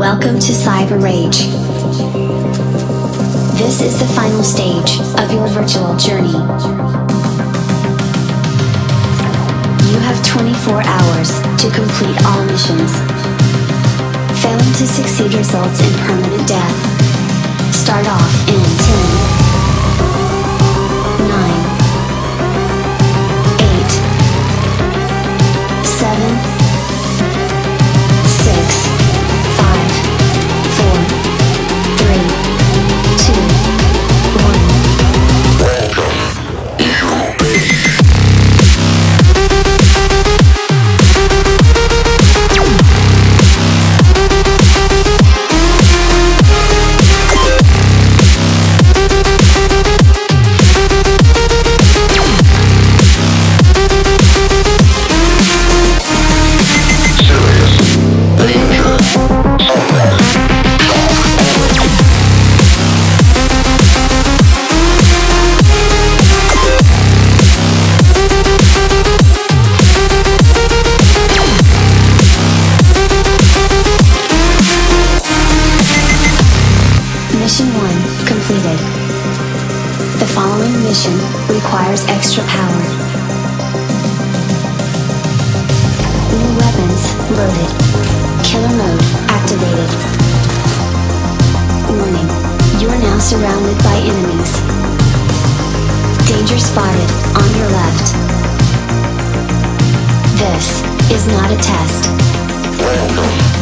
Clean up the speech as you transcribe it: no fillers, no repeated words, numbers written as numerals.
Welcome to Cyber Rage. This is the final stage of your virtual journey. You have 24 hours to complete all missions. Failing to succeed results in permanent death. Start off in 10, 9, 8, 7, 6, 5, 4, 3, 2, 1. Welcome to Rage. Mission 1 completed. The following mission requires extra power. New weapons loaded. Killer mode activated. Warning. You are now surrounded by enemies. Danger spotted on your left. This is not a test. Welcome